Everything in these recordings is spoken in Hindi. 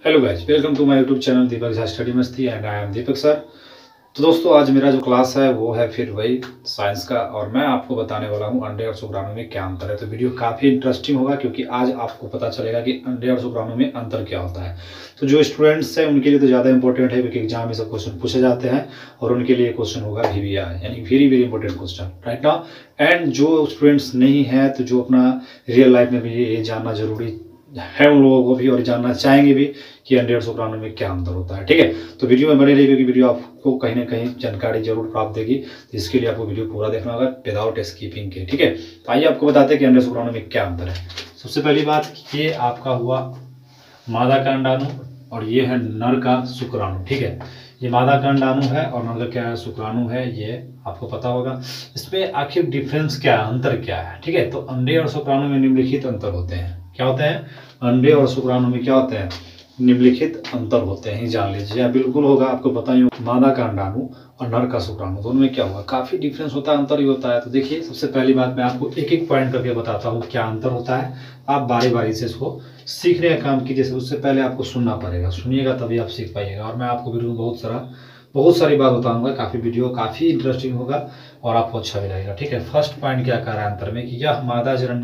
Hello guys, welcome to my YouTube channel Deepak Jha study masti and I am Deepak sir. तो दोस्तों, आज मेरा जो क्लास है वो है फिर वही साइंस का, और मैं आपको बताने वाला हूँ अंडे और शुक्राणु में क्या अंतर है। तो वीडियो काफ़ी इंटरेस्टिंग होगा क्योंकि आज आपको पता चलेगा कि अंडे और शुक्राणु में अंतर क्या होता है। तो जो स्टूडेंट्स हैं उनके लिए तो ज़्यादा इंपॉर्टेंट है क्योंकि एग्जाम में सब क्वेश्चन पूछे जाते हैं और उनके लिए क्वेश्चन होगा VBI यानी very very important question right now. And जो स्टूडेंट्स नहीं है तो जो अपना रियल लाइफ में भी ये जानना जरूरी है उन लोगों को भी, और जानना चाहेंगे भी कि अंडे और शुक्राणु में क्या अंतर होता है। ठीक है, तो वीडियो में बने रहिए क्योंकि वीडियो आपको कहीं ना कहीं जानकारी जरूर प्राप्त देगी। तो इसके लिए आपको वीडियो पूरा देखना होगा विदाउट स्किपिंग के। ठीक है, तो आइए आपको बताते हैं कि अंडे शुक्राणु में क्या अंतर है। सबसे पहली बात, ये आपका हुआ मादा का अंडाणु और ये है नर का शुक्राणु। ठीक है, ये मादा का अंडाणु है और नर का क्या है, शुक्राणु है, ये आपको पता होगा। इसमें आखिर डिफरेंस क्या है, अंतर क्या है। ठीक है, तो अंडे और शुक्राणु में निम्नलिखित अंतर होते हैं। क्या होते हैं? अंडे और शुक्राणु में क्या होते हैं? निम्नलिखित अंतर होते हैं, जान लीजिए। बिल्कुल होगा, आपको पता ही होगा मादा का अंडाणु और नर का शुक्राणु दोनों में क्या होगा, काफी डिफरेंस होता है, अंतर ही होता है। तो देखिए, सबसे पहली बात मैं आपको एक एक पॉइंट करके बताता हूँ क्या अंतर होता है। आप बारी बारी से इसको सीखने का काम कीजिए। उससे पहले आपको सुनना पड़ेगा, सुनिएगा तभी आप सीख पाइएगा। और मैं आपको वीडियो में बहुत सारी बात बताऊंगा। काफी वीडियो काफी इंटरेस्टिंग होगा और आपको अच्छा भी लगेगा। ठीक है, फर्स्ट पॉइंट क्या कह रहा है अंतर में कि यह मादा जनन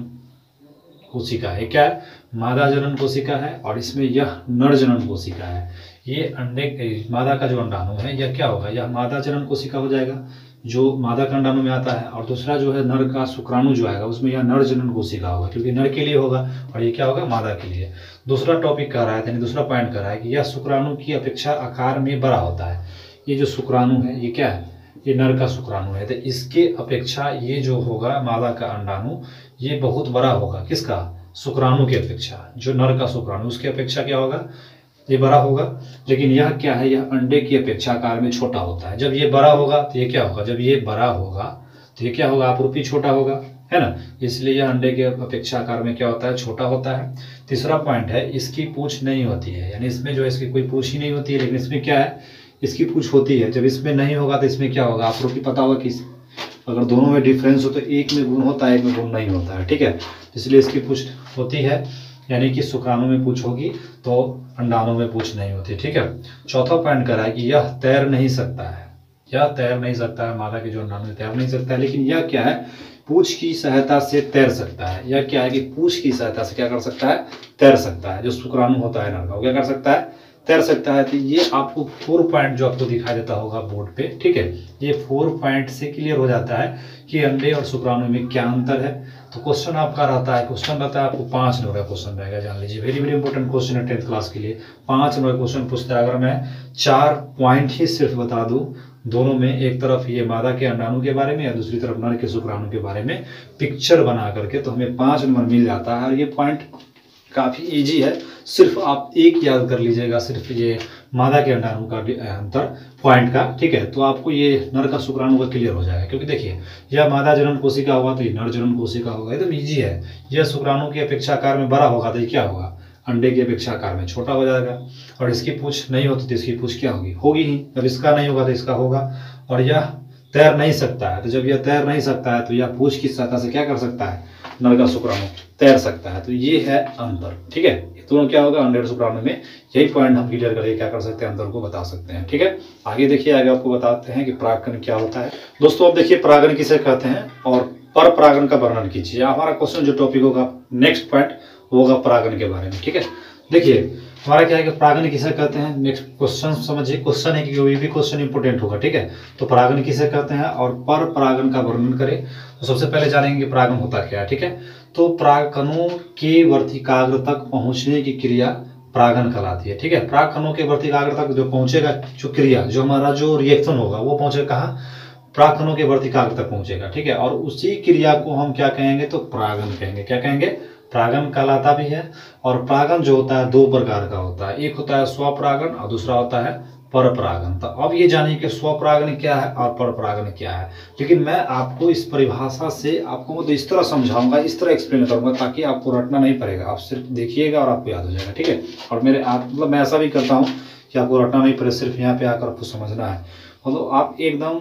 कोशिका है। क्या है? मादा जनन कोशिका है और इसमें यह नर जनन कोशिका है। ये अंडे मादा का जो अंडाणु है यह क्या होगा, यह मादा जनन कोशिका हो जाएगा जो मादा का अंडाणु में आता है, और दूसरा जो है नर का शुक्राणु जो आएगा उसमें यह नर जनन कोशिका होगा क्योंकि नर के लिए होगा और ये क्या होगा, मादा के लिए। दूसरा टॉपिक कह रहा है, यानी दूसरा पॉइंट कह रहा है कि यह शुक्राणु की अपेक्षा आकार में बड़ा होता है। ये जो शुक्राणु है ये क्या है, ये नर का शुक्राणु है। तो इसके अपेक्षा ये जो होगा मादा का अंडाणु ये बहुत बड़ा होगा। किसका? शुक्राणु की अपेक्षा। जो नर का शुक्राणु उसकी अपेक्षा क्या होगा, ये बड़ा होगा। लेकिन यह क्या है, यह अंडे की अपेक्षा आकार में छोटा होता है। जब ये बड़ा होगा तो ये क्या होगा, जब ये बड़ा होगा तो ये क्या होगा, आपरूपी छोटा होगा, है ना। इसलिए यह अंडे के अपेक्षा आकार में क्या होता है, छोटा होता है। तीसरा पॉइंट है, इसकी पूंछ नहीं होती है, यानी इसमें जो है इसकी कोई पूंछ ही नहीं होती है। लेकिन इसमें क्या है, इसकी पूंछ होती है। जब इसमें नहीं होगा तो इसमें क्या होगा, आपको भी पता होगा कि अगर दोनों में डिफरेंस हो तो एक में गुण होता है, एक में गुण नहीं होता है। ठीक है, इसलिए इसकी पूंछ होती है, यानी कि शुक्राणु में पूंछ होगी तो अंडाणु में पूंछ नहीं होती। ठीक है, चौथा पॉइंट कर रहा है कि यह तैर नहीं सकता है। यह तैर नहीं सकता है, मादा के जो अंडाणु तैर नहीं सकता है, लेकिन यह क्या है, पूंछ की सहायता से तैर सकता है। यह क्या है कि पूंछ की सहायता से क्या कर सकता है, तैर सकता है। जो शुक्राणु होता है नर का, वो क्या कर सकता है, तैर सकता है। तो ये आपको 4 पॉइंट जो आपको दिखाई देता होगा बोर्ड पे, ठीक है, ये 4 पॉइंट से क्लियर हो जाता है कि अंडे और शुक्राणु में क्या अंतर है। तो क्वेश्चन आपका रहता है, क्वेश्चन रहता है आपको 5 नंबर का क्वेश्चन रहेगा, जान लीजिए। वेरी वेरी इंपॉर्टेंट क्वेश्चन है 10th क्लास के लिए। 5 नंबर क्वेश्चन पूछता है। अगर मैं 4 पॉइंट ही सिर्फ बता दूं दोनों में, एक तरफ ये मादा के अंडाणु के बारे में या दूसरी तरफ नर के शुक्राणु के बारे में पिक्चर बना करके, तो हमें 5 नंबर मिल जाता है। और ये पॉइंट काफी इजी है, सिर्फ आप एक याद कर लीजिएगा, सिर्फ ये मादा के अंडाणु का अंतर पॉइंट का। ठीक है, तो आपको ये नर का शुक्राणु का क्लियर हो जाएगा क्योंकि देखिए, यह मादा जनन कोशिका होगा तो ये नर जनन कोशिका होगा, एकदम इजी है। यह शुक्राणु की अपेक्षा आकार में बड़ा होगा तो ये क्या होगा, अंडे की अपेक्षा आकार में छोटा हो जाएगा। और इसकी पूंछ नहीं होती तो इसकी पूंछ क्या होगी, होगी ही। जब इसका नहीं होगा तो इसका होगा। और यह तैर नहीं सकता है, तो जब यह तैर नहीं सकता है तो यह पूंछ की सहायता से क्या कर सकता है, नर का शुक्राणु तैर सकता है। तो ये है अंतर। ठीक है, ये दोनों क्या होगा, अंडे और शुक्राणु में। यही पॉइंट हम क्लियर करके क्या कर सकते हैं, अंतर को बता सकते हैं। ठीक है, आगे देखिए, आगे आपको बताते हैं कि परागकण क्या होता है। दोस्तों अब देखिए, परागण किसे कहते हैं और पर परागण का वर्णन कीजिए। हमारा क्वेश्चन जो टॉपिक होगा, नेक्स्ट पॉइंट होगा परागण के बारे में। ठीक है, देखिए हमारा क्या है कि परागण किसे कहते हैं। नेक्स्ट क्वेश्चन समझिए, क्वेश्चन है कि कोई भी क्वेश्चन इंपोर्टेंट होगा। ठीक है, तो परागण किसे कहते हैं और पर परागण का वर्णन करें। तो सबसे पहले जानेंगे कि परागण होता क्या है। ठीक है, तो परागकणों के वर्तिकाग्र तक पहुंचने की क्रिया परागण कहलाती है। ठीक है, परागकणों के वर्तिकाग्र तक जो पहुंचेगा, जो क्रिया, जो हमारा जो रिएक्शन होगा वो पहुंचेगा कहाँ, परागकणों के वर्तिकाग्र तक पहुंचेगा। ठीक है, और उसी क्रिया को हम क्या कहेंगे, तो परागण कहेंगे। क्या कहेंगे, परागण कहलाता भी है। और परागण जो होता है 2 प्रकार का होता है, एक होता है स्वपरागण और दूसरा होता है पर परागण। तो अब ये जानिए कि स्वपरागण क्या है और पर परागण क्या है। लेकिन मैं आपको इस परिभाषा से आपको मतलब इस तरह समझाऊंगा, इस तरह एक्सप्लेन करूंगा ताकि आपको रटना नहीं पड़ेगा, आप सिर्फ देखिएगा और आपको याद हो जाएगा। ठीक है, और मेरे आप मतलब मैं ऐसा भी करता हूँ कि आपको रटना नहीं पड़े, सिर्फ यहाँ पे आकर आपको समझना है। मतलब आप एकदम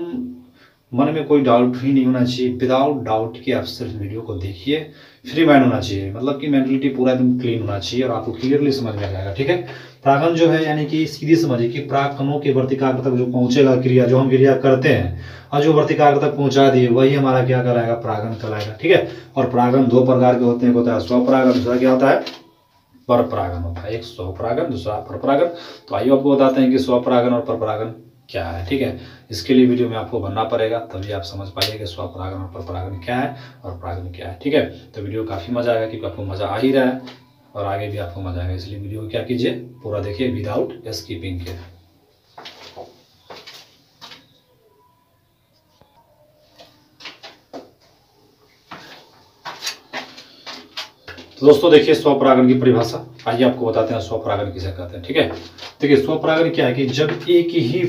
मन में कोई डाउट ही नहीं होना चाहिए, विदाउट डाउट कि आप सिर्फ वीडियो को देखिए, फ्री माइंड होना चाहिए, मतलब कि मेंटलिटी पूरा एकदम क्लीन होना चाहिए और आपको क्लियरली समझ में आ जाएगा। ठीक है, प्रागण जो है यानी कि सीधी समझिए कि प्राग कणों के वर्तिकाग्र तक जो पहुंचेगा क्रिया, जो हम क्रिया करते हैं और जो वर्तिकाग्र तक पहुंचा दिए वही हमारा क्या कहलाएगा, प्रागण कहलाएगा। ठीक है। और प्रागण दो प्रकार के होते हैं, एक होता है स्वपरागण, दूसरा क्या होता है, परपरागण होता है। एक स्वपरागण, दूसरा परपरागण। तो आइए आपको बताते हैं कि स्वपरागण और परपरागण क्या है। ठीक है। इसके लिए वीडियो में आपको बनना पड़ेगा, तभी आप समझ पाइए कि स्वपरागण और परपरागण क्या है और परागण क्या है। ठीक है। तो वीडियो काफी मजा आएगा, क्योंकि आपको मजा आ ही रहा है और आगे भी आपको मजा आएगा, इसलिए वीडियो को क्या कीजिए, पूरा देखिए विदाउट स्किपिंग के। तो दोस्तों देखिए स्वपरागण की परिभाषा, आइए आपको बताते हैं स्वपरागण किसे कहते हैं। ठीक है। देखिए स्वपरागण क्या है कि जब एक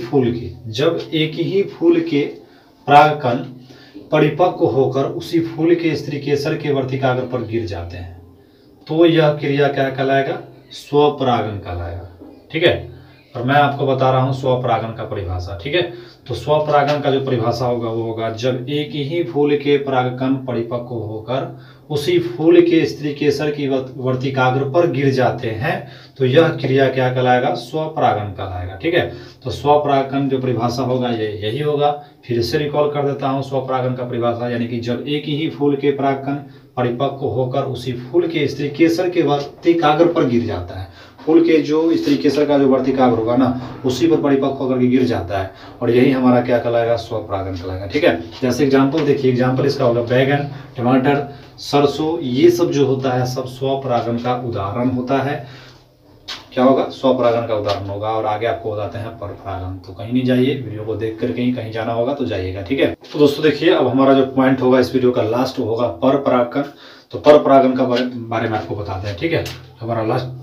ही फूल के परागकण परिपक्व होकर उसी फूल के स्त्री केसर के वर्तिकाग्र पर गिर जाते हैं, तो यह क्रिया क्या कहलाएगा, स्वपरागण कहलाएगा। ठीक है। और मैं आपको बता रहा हूं स्वपरागण का परिभाषा। ठीक है। तो स्वपरागण का जो परिभाषा होगा वो होगा, जब एक ही फूल के परागकण परिपक्व होकर उसी फूल के स्त्री केसर की वर्तिकाग्र पर गिर जाते हैं, तो यह क्रिया क्या कहलाएगा, स्वपरागण कहलाएगा। ठीक है। तो स्वपरागण जो परिभाषा होगा ये यही होगा। फिर से रिकॉल कर देता हूं स्वपरागण का परिभाषा, यानी कि जब एक ही फूल के परागकण परिपक्व होकर उसी फूल के स्त्री केसर के वर्तिकाग्र पर गिर जाता है, फूल के जो स्त्री केसर का जो वर्तिकाग्र होगा ना, उसी पर परिपक्व होकर के गिर जाता है, और यही हमारा क्या कहलाएगा, स्वपरागण कहलाएगा। ठीक है। जैसे एग्जांपल देखिए, एग्जांपल इसका होगा बैगन, टमाटर, सरसों, ये सब जो होता है सब स्वपरागण का उदाहरण होता है। क्या होगा, स्वपरागण का उदाहरण होगा। और आगे आपको बताते हैं परपरागण। तो कहीं नहीं जाइए, वीडियो को देख करके ही कहीं जाना होगा तो जाइएगा। ठीक है। तो दोस्तों देखिए, अब हमारा जो पॉइंट होगा इस वीडियो का लास्ट होगा परपरागण। तो परपरागण का बारे में आपको बताते हैं। ठीक है। हमारा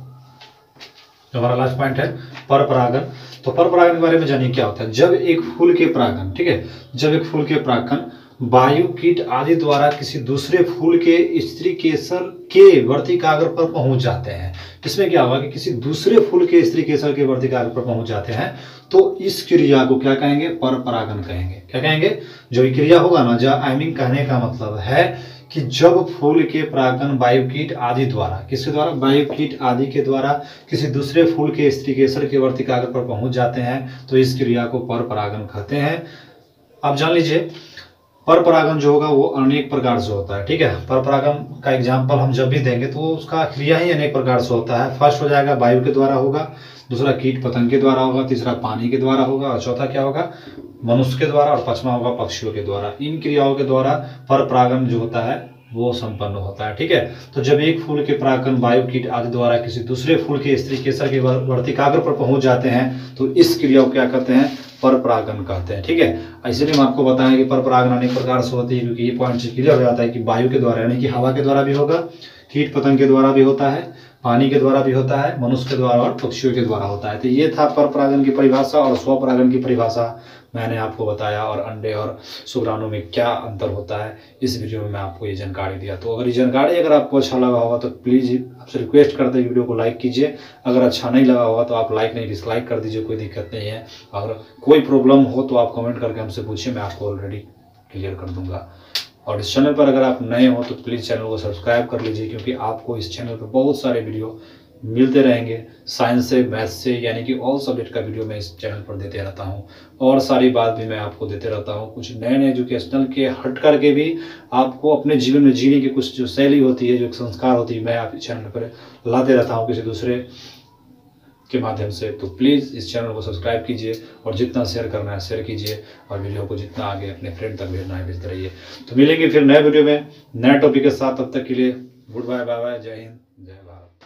लास्ट पॉइंट है परपरागण। तो परपरागण के बारे में जानिए क्या होता है। जब एक फूल के परागण, ठीक है, जब एक फूल के परागकण वायु, कीट आदि द्वारा किसी दूसरे फूल के स्त्री केसर के वर्तिकाग्र पर पहुंच जाते हैं, इसमें क्या होगा कि किसी दूसरे फूल के स्त्री केसर के वर्तिकाग्र पर पहुंच जाते हैं, तो इस क्रिया को क्या कहेंगे, परपरागण कहेंगे। क्या कहेंगे, जो ये क्रिया होगा ना, जब आई मीन कहने का मतलब है कि जब फूल के परागकण वायु कीट आदि द्वारा, किसके द्वारा, वायु कीट आदि के द्वारा किसी दूसरे फूल के स्त्री केसर के वर्तिकाग्र पर पहुंच जाते हैं, तो इस क्रिया को परपरागण कहते हैं। आप जान लीजिए परपरागण जो होगा वो अनेक प्रकार से होता है। ठीक है। परपरागण का एग्जाम्पल हम जब भी देंगे तो उसका क्रिया ही अनेक प्रकार से होता है। फर्स्ट हो जाएगा वायु के द्वारा होगा, दूसरा कीट पतंग के द्वारा होगा, तीसरा पानी के द्वारा होगा, और चौथा क्या होगा, मनुष्य के द्वारा, और पांचवा होगा पक्षियों के द्वारा। इन क्रियाओं के द्वारा परपरागण जो होता है वो संपन्न होता है। ठीक है। तो जब एक फूल के परागकण वायु कीट आदि द्वारा किसी दूसरे फूल के स्त्री केसर के वर्तिकाग्र पर पहुंच जाते हैं, तो इस क्रिया को क्या कहते हैं, परपरागण कहते हैं। ठीक है। इसलिए हम आपको बताएं कि परपरागण अनेक प्रकार से होती है, क्योंकि ये पॉइंट से क्लियर हो जाता है कि वायु के द्वारा यानी कि हवा के द्वारा भी होगा, कीट पतंग के द्वारा भी होता है, पानी के द्वारा भी होता है, मनुष्य के द्वारा और पक्षियों के द्वारा होता है। तो ये था परपरागण की परिभाषा और स्वपरागण की परिभाषा मैंने आपको बताया, और अंडे और शुक्राणु में क्या अंतर होता है इस वीडियो में मैं आपको ये जानकारी दिया। तो अगर ये जानकारी अगर आपको अच्छा लगा होगा तो प्लीज़ आपसे रिक्वेस्ट करते हैं वीडियो को लाइक कीजिए। अगर अच्छा नहीं लगा होगा तो आप लाइक नहीं डिसलाइक कर दीजिए, कोई दिक्कत नहीं है। अगर कोई प्रॉब्लम हो तो आप कमेंट करके हमसे पूछिए, मैं आपको ऑलरेडी क्लियर कर दूंगा। और इस चैनल पर अगर आप नए हो तो प्लीज़ चैनल को सब्सक्राइब कर लीजिए, क्योंकि आपको इस चैनल पर बहुत सारे वीडियो मिलते रहेंगे, साइंस से, मैथ से, यानी कि ऑल सब्जेक्ट का वीडियो मैं इस चैनल पर देते रहता हूं, और सारी बात भी मैं आपको देते रहता हूं। कुछ नए नए एजुकेशनल के हट करके भी आपको अपने जीवन में जीने की कुछ जो शैली होती है, जो एक संस्कार होती है, मैं आप इस चैनल पर लाते रहता हूँ किसी दूसरे के माध्यम से। तो प्लीज़ इस चैनल को सब्सक्राइब कीजिए, और जितना शेयर करना है शेयर कीजिए, और वीडियो को जितना आगे अपने फ्रेंड तक भेजना है भेजते रहिए। तो मिलेंगे फिर नए वीडियो में नए टॉपिक के साथ, तब तक के लिए गुड बाय, बाय बाय, जय हिंद, जय भारत।